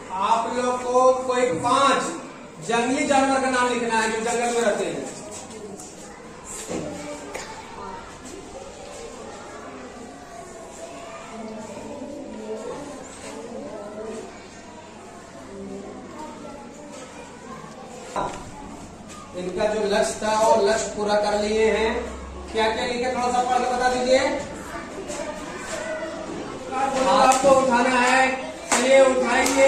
आप लोग को कोई 5 जंगली जानवर का नाम लिखना है जो जंगल में रहते हैं। इनका जो लक्ष्य था वो लक्ष्य पूरा कर लिए हैं। क्या क्या लिखे थोड़ा सा पढ़ के बता दीजिए। आपको उठाना है, चलिए उठाएंगे।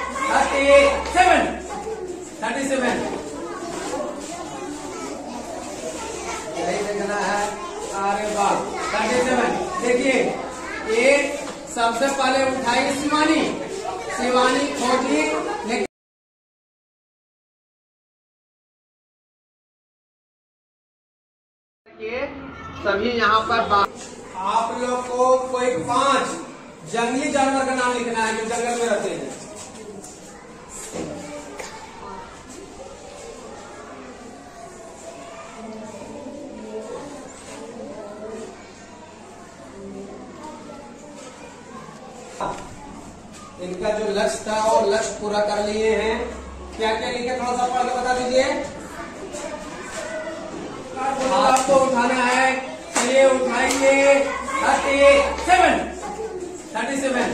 37 यही देखना है। अरे वाह 37। देखिए ये सबसे पहले उठाई शिवानी खोजी, लेकिन सभी यहाँ पर आप लोग को कोई 5 जंगली जानवर का नाम लिखना है जो जंगल में रहते हैं। इनका जो लक्ष्य था वो लक्ष्य पूरा कर लिए हैं। क्या क्या लिखे थोड़ा सा पढ़ के बता दीजिए। आपको उठाना है, चलिए उठाएंगे। 37